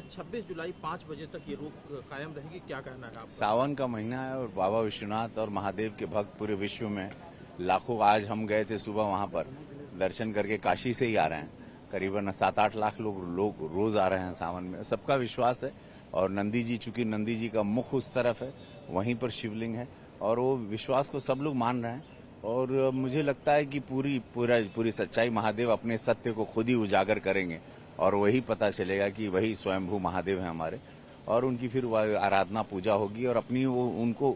26 जुलाई 5 बजे तक ये रोक कायम रहेगी, क्या कहना है आपका? सावन का महीना है और बाबा विश्वनाथ और महादेव के भक्त पूरे विश्व में लाखों, आज हम गए थे सुबह वहां पर दर्शन करके, काशी से ही आ रहे हैं, करीबन 7-8 लाख लोग रोज आ रहे हैं सावन में, सबका विश्वास है। और नंदी जी, चूंकि नंदी जी का मुख उस तरफ है, वहीं पर शिवलिंग है और वो विश्वास को सब लोग मान रहे हैं। और मुझे लगता है कि पूरी सच्चाई महादेव अपने सत्य को खुद ही उजागर करेंगे और वही पता चलेगा कि वही स्वयंभू महादेव है हमारे, और उनकी फिर आराधना पूजा होगी। और अपनी वो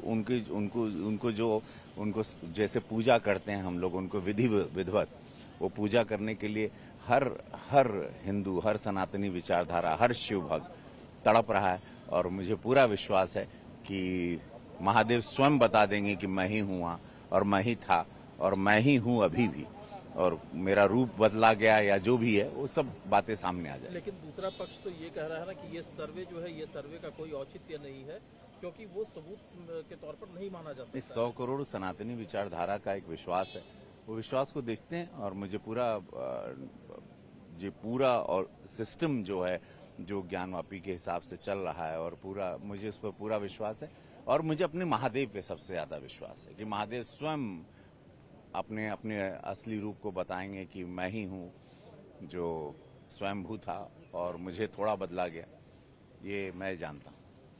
उनको जैसे पूजा करते हैं हम लोग, उनको विधिवत वो पूजा करने के लिए हर हिंदू, हर सनातनी विचारधारा, हर शिव भक्त तड़प रहा है। और मुझे पूरा विश्वास है कि महादेव स्वयं बता देंगे कि मैं ही हूँ वहाँ, और मैं ही था, और मैं ही हूँ अभी भी, और मेरा रूप बदला गया या जो भी है, वो सब बातें सामने आ जाए। लेकिन दूसरा पक्ष तो ये कह रहा है ना कि ये सर्वे जो है, ये सर्वे का कोई औचित्य नहीं है, क्योंकि वो सबूत के तौर पर नहीं माना जा सकता। 100 करोड़ सनातनी विचारधारा का एक विश्वास है, वो विश्वास को देखते हैं। और मुझे पूरा और सिस्टम जो है, जो ज्ञानवापी के हिसाब से चल रहा है, और मुझे उस पर पूरा विश्वास है। और मुझे अपने महादेव पे सबसे ज्यादा विश्वास है कि महादेव स्वयं अपने असली रूप को बताएंगे कि मैं ही हूँ जो स्वयंभू था और मुझे थोड़ा बदला गया, ये मैं जानता हूँ।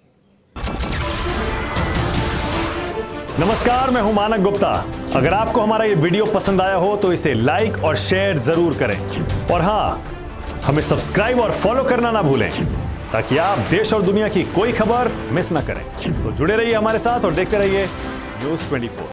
नमस्कार, मैं हूं मानक गुप्ता। अगर आपको हमारा ये वीडियो पसंद आया हो तो इसे लाइक और शेयर जरूर करें, और हां, हमें सब्सक्राइब और फॉलो करना ना भूलें, ताकि आप देश और दुनिया की कोई खबर मिस ना करें। तो जुड़े रहिए हमारे साथ और देखते रहिए News 24।